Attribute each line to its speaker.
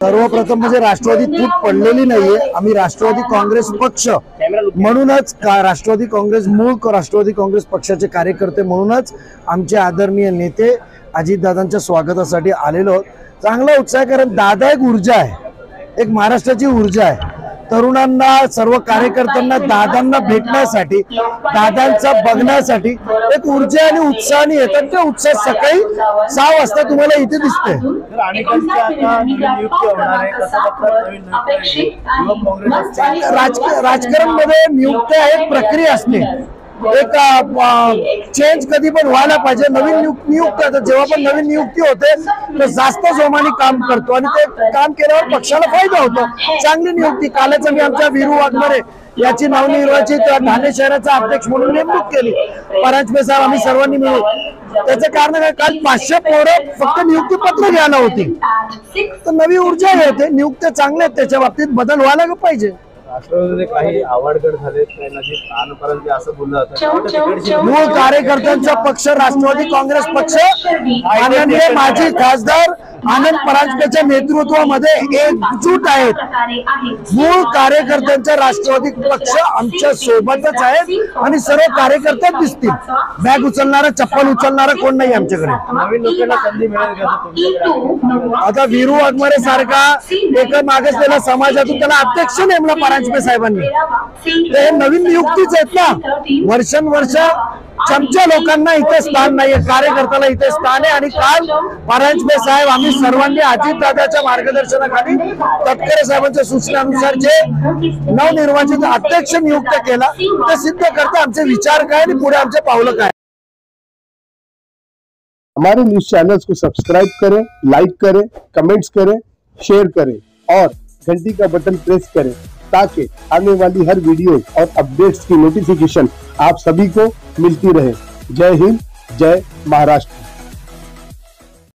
Speaker 1: सर्वप्रथम म्हणजे राष्ट्रवादी फूट पडलेली नाहीये। आम्ही राष्ट्रवादी काँग्रेस पक्ष म्हणूनच राष्ट्रवादी काँग्रेस मूळ राष्ट्रवादी काँग्रेस पक्षाचे कार्यकर्ते म्हणूनच आमचे आदरणीय नेते अजितदादांच्या स्वागतासाठी आलेलो आहोत। चांगला उत्साह, कारण दादा एक ऊर्जा आहे, एक महाराष्ट्राची ऊर्जा आहे। तरुणांना, सर्व कार्यकर्त्यांना दादांना भेटण्यासाठी, दादांचा बघण्यासाठी एक ऊर्जा आणि उत्साहाने येतात। ते उत्साह सकाळी 6 वाजता तुम्हाला इथे दिसते। राजकारण मध्ये नियुक्त्या एक प्रक्रिया असते, एक चेंज कधी पण व्हायला पाहिजे। नवीन नियुक्ती, जेव्हा पण नवीन नियुक्ती होते तर जास्त जोमाने काम करतो आणि ते काम केल्यावर पक्षाला फायदा होतो। चांगली नियुक्ती, कालच मी आमच्या वीरू वाघमारे याची नवनिर्वाचित ठाणे शहराचा अध्यक्ष म्हणून नेमणूक केली। परांजपे साहेब आम्ही सर्वांनी मिळून। त्याचं कारण काय, काल 500 पोरं फक्त नियुक्ती पत्र घ्यायला होती, तर नवी ऊर्जा येते। नियुक्त्या चांगल्या आहेत, त्याच्या बाबतीत बदल व्हायला पाहिजे।
Speaker 2: राष्ट्रवादीमध्ये काही आवडगड झाले, आनंद परांजपे असं बोललं जातं।
Speaker 1: मूळ कार्यकर्त्यांचा पक्ष राष्ट्रवादी काँग्रेस पक्ष, आनंदीय माजी खासदार आनंद परांजपेच्या नेतृत्वामध्ये एकजूट आहेत। मूळ कार्यकर्त्यांचा राष्ट्रवादी पक्ष आमच्या सोबतच आहे आणि सर्व कार्यकर्ते दिसतील। बॅग उचलणारा, चप्पल उचलणारा कोण नाही आमच्याकडे।
Speaker 2: नवीन लोकांना संधी मिळेल का?
Speaker 1: आता वीरू वाघमारे सारखा एका मागासलेला समाजातून त्याला अध्यक्ष नेमला परांजपे साहेबांनी। ते नवीन नियुक्तीच आहेत ना। वर्षानुवर्ष चमच्या लोकांना इथे स्थान नाहीये, कार्यकर्त्याला इथे स्थान आहे। आणि काल परांजपे साहेब, आम्ही सर्वांनी अजित दादाच्या मार्गदर्शनाखाली तटकरे साहेबांच्या सूचनानुसार जे नवनिर्वाचित अध्यक्ष नियुक्त केला, ते सिद्ध करता आमचे विचार काय आणि पुढे आमचे पावलं काय।
Speaker 3: हमारे न्यूज चैनल्स को सब्सक्राइब करें, लाइक करें, कमेंट्स करें, शेयर करें और घंटी का बटन प्रेस करें, ताकि आने वाली हर वीडियो और अपडेट्स की नोटिफिकेशन आप सभी को मिलती रहे। जय हिंद, जय महाराष्ट्र।